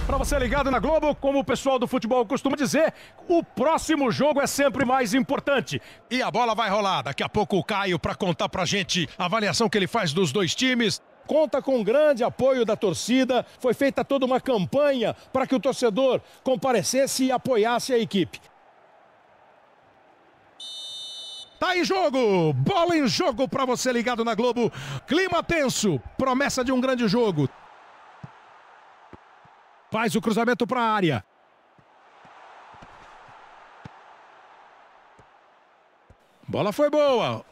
Para você ligado na Globo, como o pessoal do futebol costuma dizer, o próximo jogo é sempre mais importante. E a bola vai rolar. Daqui a pouco o Caio para contar pra gente a avaliação que ele faz dos dois times. Conta com grande apoio da torcida. Foi feita toda uma campanha para que o torcedor comparecesse e apoiasse a equipe. Tá em jogo, bola em jogo para você ligado na Globo. Clima tenso, promessa de um grande jogo. Faz o cruzamento para a área. Bola foi boa.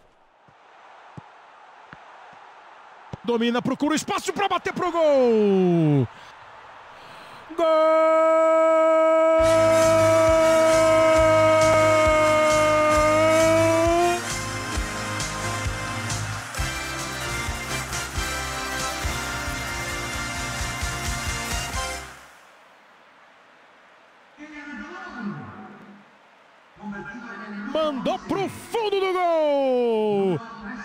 Domina, procura o espaço para bater pro gol. Gol! Mandou pro fundo do gol!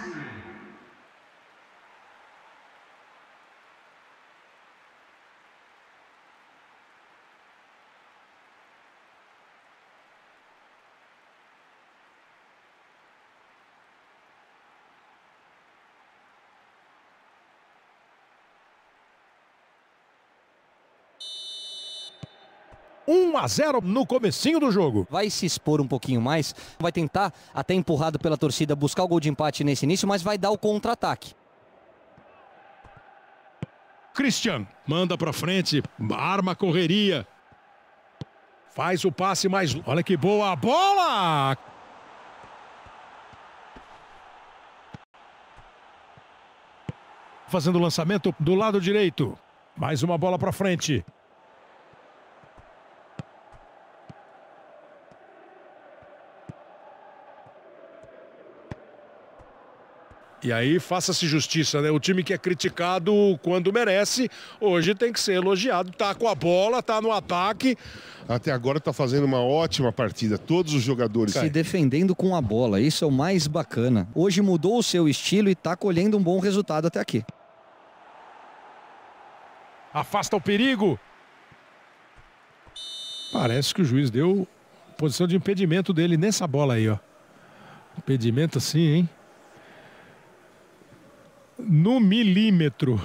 Um a 0 no comecinho do jogo. Vai se expor um pouquinho mais, vai tentar, até empurrado pela torcida, buscar o gol de empate nesse início, mas vai dar o contra-ataque. Christian manda pra frente, arma a correria. Faz o passe mais... Olha que boa a bola! Fazendo o lançamento do lado direito. Mais uma bola pra frente. E aí, faça-se justiça, né? O time que é criticado quando merece, hoje tem que ser elogiado. Tá com a bola, tá no ataque. Até agora tá fazendo uma ótima partida. Todos os jogadores Se defendendo com a bola, isso é o mais bacana. Hoje mudou o seu estilo e tá colhendo um bom resultado até aqui. Afasta o perigo. Parece que o juiz deu posição de impedimento dele nessa bola aí, ó. Impedimento assim, hein? No milímetro.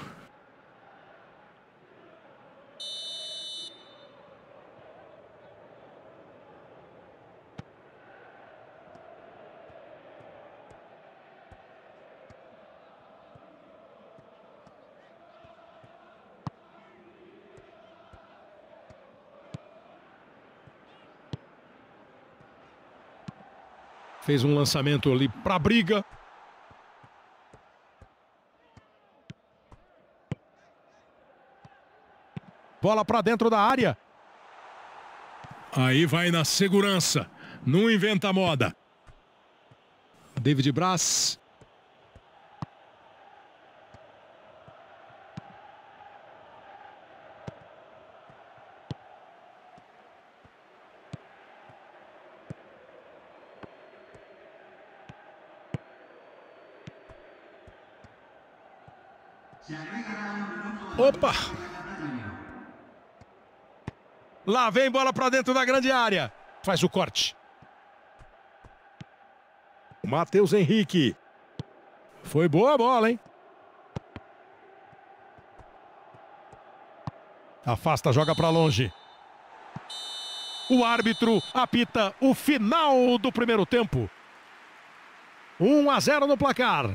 Fez um lançamento ali para a briga. Bola para dentro da área. Aí vai na segurança. Não inventa moda. David Braz. Opa! Lá vem bola para dentro da grande área. Faz o corte. Matheus Henrique. Foi boa a bola, hein? Afasta, joga para longe. O árbitro apita o final do primeiro tempo. 1 a 0 no placar.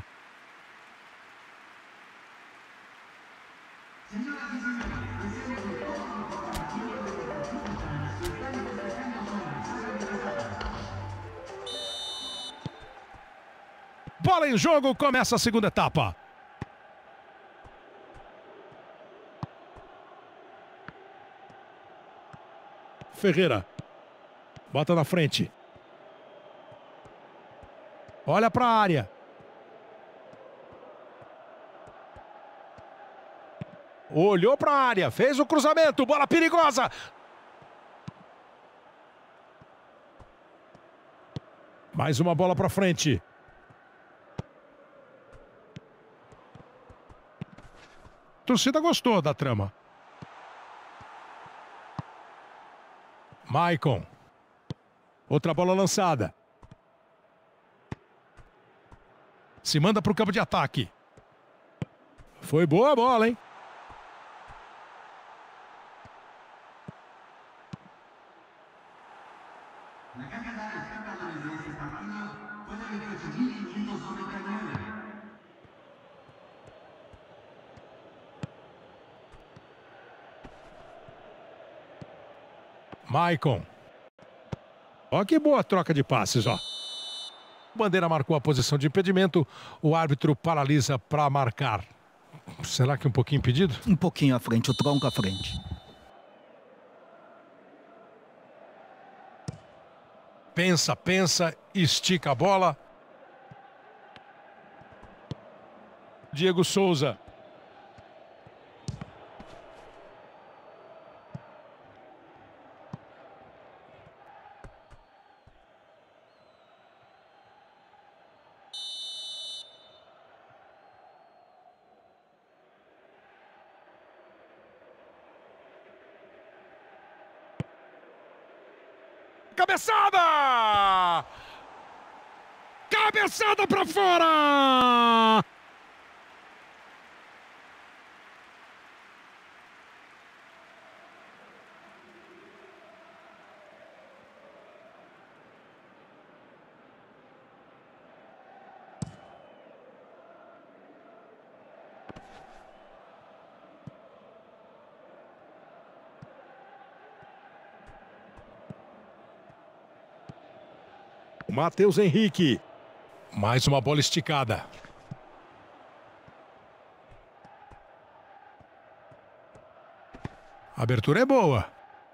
Bola em jogo, começa a segunda etapa. Ferreira. Bota na frente. Olha para a área. Olhou para a área, fez o cruzamento, bola perigosa. Mais uma bola para frente. A torcida gostou da trama. Maicon. Outra bola lançada. Se manda para o campo de ataque. Foi boa a bola, hein? Maicon. Ó que boa troca de passes, ó. Bandeira marcou a posição de impedimento. O árbitro paralisa para marcar. Será que um pouquinho impedido? Um pouquinho à frente, o tronco à frente. Pensa, pensa, estica a bola. Diego Souza. Cabeçada! Cabeçada para fora! Matheus Henrique. Mais uma bola esticada. A abertura é boa.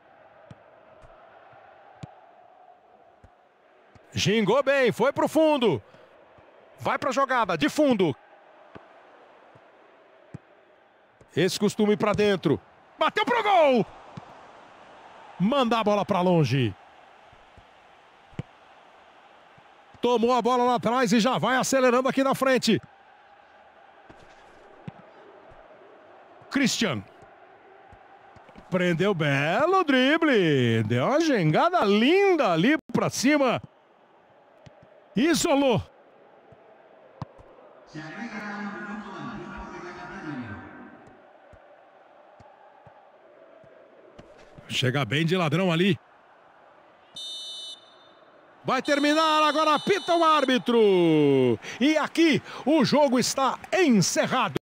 Gingou bem, foi pro fundo. Vai pra jogada, de fundo. Esse costume pra dentro. Bateu pro gol. Manda a bola pra longe. Tomou a bola lá atrás e já vai acelerando aqui na frente. Christian. Prendeu belo drible. Deu uma gengada linda ali pra cima. Isolou. Chega bem de ladrão ali. Vai terminar, agora apita o árbitro. E aqui o jogo está encerrado.